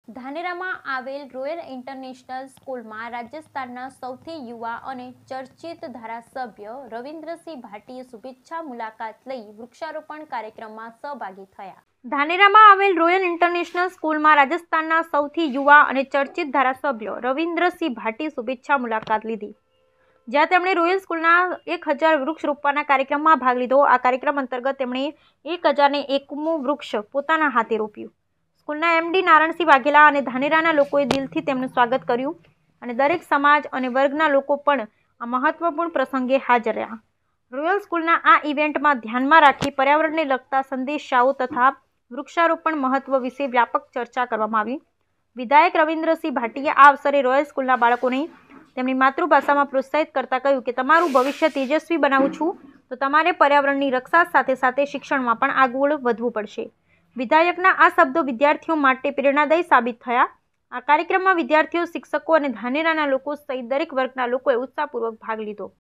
ધાનેરામાં આવેલ royal international સ્કૂલમાં રાજસ્થાનના સૌથી યુવા અને ચર્ચિત ધારાસભ્ય રવિન્દ્રસિંહ ભાટીએ શુભેચ્છા મુલાકાત લઈ વૃક્ષારોપણ કાર્યક્રમમાં સહભાગી થયા. ધાનેરામાં આવેલ રોયલ ઇન્ટરનેશનલ સ્કૂલમાં રાજસ્થાનના સૌથી યુવા અને ચર્ચિત ધારાસભ્ય રવિન્દ્રસિંહ ભાટીએ શુભેચ્છા મુલાકાત લીધી, જ્યાં તેમણે રોયલ સ્કૂલના 1000 વૃક્ષ રોપવાના કાર્યક્રમમાં ભાગ લીધો. આ કાર્યક્રમ અંતર્ગત તેમણે 1001મું વૃક્ષ પોતાના હાથે રોપ્યું. સ્કૂલના એમડી નારણસિંહ વાઘેલા અને ધાનેરાના લોકોએ દિલથી તેમનું સ્વાગત કર્યું અને દરેક સમાજ અને વર્ગના લોકો પણ આ મહત્વપૂર્ણ પ્રસંગે હાજર રહ્યા. રોયલ સ્કૂલના આ ઇવેન્ટમાં ધ્યાનમાં રાખી પર્યાવરણને લગતા સંદેશાઓ તથા વૃક્ષારોપણ મહત્વ વિશે વ્યાપક ચર્ચા કરવામાં આવી. વિધાયક રવિન્દ્રસિંહ ભાટીએ આ અવસરે રોયલ સ્કૂલના બાળકોને તેમની માતૃભાષામાં પ્રોત્સાહિત કરતા કહ્યું કે તમારું ભવિષ્ય તેજસ્વી બનાવવું છું તો તમારે પર્યાવરણની રક્ષા સાથે સાથે શિક્ષણમાં પણ આગળ વધવું પડશે. વિધાયકના આ શબ્દો વિદ્યાર્થીઓ માટે પ્રેરણાદાયી સાબિત થયા. આ કાર્યક્રમમાં વિદ્યાર્થીઓ, શિક્ષકો અને ધાનેરાના લોકો સહિત દરેક વર્ગના લોકોએ ઉત્સાહપૂર્વક ભાગ લીધો.